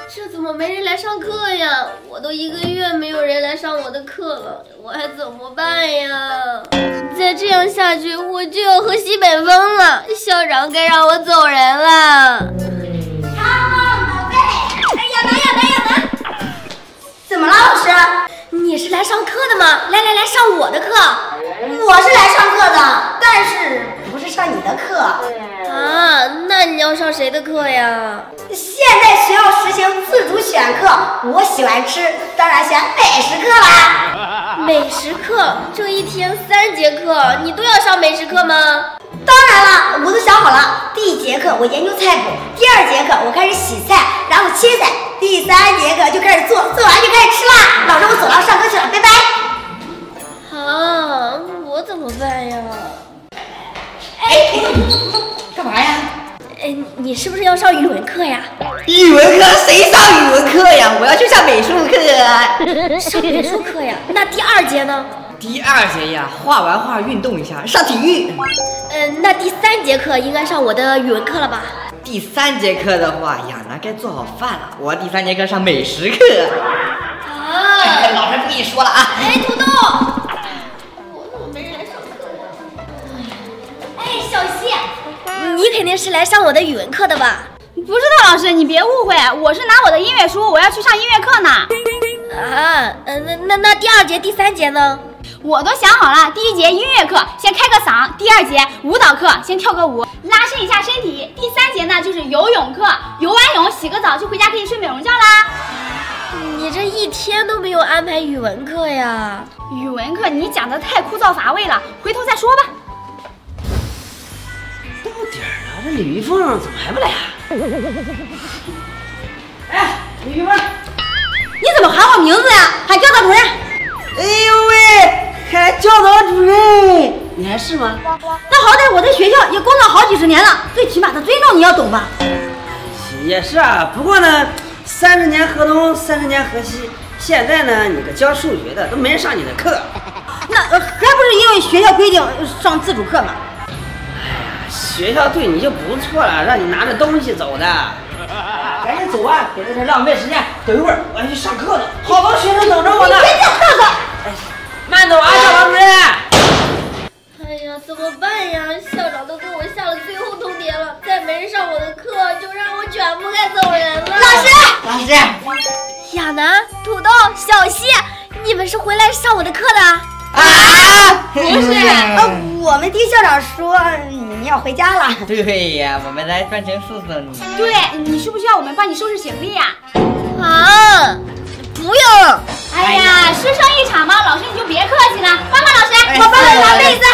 这怎么没人来上课呀？我都1个月没有人来上我的课了，我还怎么办呀？再这样下去，我就要喝西北风了。校长该让我走人了。 宝贝，哎呀妈！怎么了，老师？ 你是来上课的吗？来上我的课。 我是来上课的，但是不是上你的课啊？那你要上谁的课呀？ 现在学校实行自主选课，我喜欢吃，当然选美食课啦。 美食课？这一天3节课，你都要上美食课吗？ 当然了，我都想好了。第1节课我研究菜谱，第2节课我开始洗菜，然后切菜，第3节课就开始做，做完就开始吃啦。老师，我走了，上课去了，拜拜。 啊，我怎么办呀？ 哎，干嘛呀？ 哎，你是不是要上语文课呀？ 语文课谁上语文课呀？我要去上美术课。 上美术课呀？那第2节呢？ 第2节呀，画完画运动一下，上体育。 那第3节课应该上我的语文课了吧？ 第3节课的话，亚楠该做好饭了。我第3节课上美食课。 啊！ 老师不跟你说了啊。 哎，土豆，我怎么没人来上课呀？哎，小西，你肯定是来上我的语文课的吧？ 不是的，老师，你别误会，我是拿我的音乐书，我要去上音乐课呢。 啊，那第2节、第3节呢？ 我都想好了，第1节音乐课先开个嗓，第2节舞蹈课先跳个舞，拉伸一下身体，第3节呢就是游泳课，游完泳洗个澡就回家可以睡美容觉啦。 你这一天都没有安排语文课呀？ 语文课你讲的太枯燥乏味了，回头再说吧。 到点了，这李玉凤怎么还不来啊？哎，李玉凤， 你怎么喊我名字呀？喊教导主任。 哎呦喂，还教导主任，你还是吗？ 那好歹我在学校也工作好几10年了，最起码的尊重你要懂吧？ 也是啊，不过呢，30年河东，30年河西，现在呢，你个教数学的都没人上你的课。 那还不是因为学校规定上自主课吗？ 学校对你就不错了，让你拿着东西走的。赶紧走啊，别在这浪费时间。等一会儿我要去上课了，好多学生等着我呢。 别叫哥哥。 慢走啊，教导主任。 哎呀，怎么办呀？校长都给我下了最后通牒了，再没人上我的课，就让我卷铺盖走人了。 老师， 亚楠、土豆、小西，你们是回来上我的课的？ 啊， 不是， 我们听校长说你要回家了。 对呀，我们来专程送送你。 对，你需不需要我们帮你收拾行李呀？ 啊，不用。 哎呀，师生一场嘛，老师你就别客气了，帮帮老师， 我帮你拿被子。